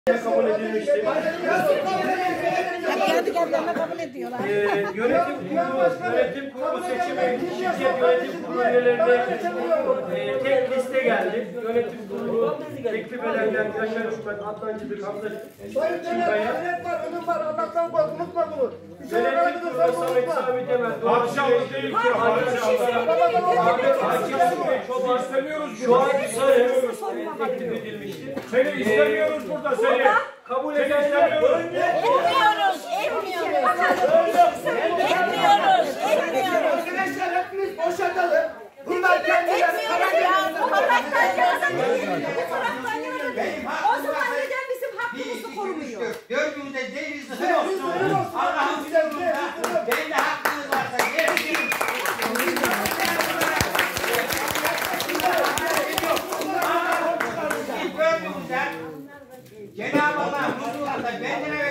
kabul edilmişti. Kendi kendilerine kabul ediyorlar. Yönetim kurulu seçimi, şirket yönetim kurulu üyelerine tek liste geldi. Yönetim kurulu teklif edenler Yaşar Hükmet, Adnan Cıdır, Hamza Çinkaya. Önüm var, Allah'tan kork, unutma bunu. Yönetim kurulu Samet Sami Temel. Akşamlık değil ki. Şu an teklif edilmişti. Seni istemiyoruz burada seni. Kabul edenler Etmiyoruz. Arkadaşlar hepimiz boşaltalım. Bunlar kendileri O zaman neden bizim hakkımızı korumuyor? Dördümüzde değiliz. Allah'ın huzurunda benim de hakkınız varsa yerim. İlk dördümüzde Cenab-ı Allah'ın huzurunda benden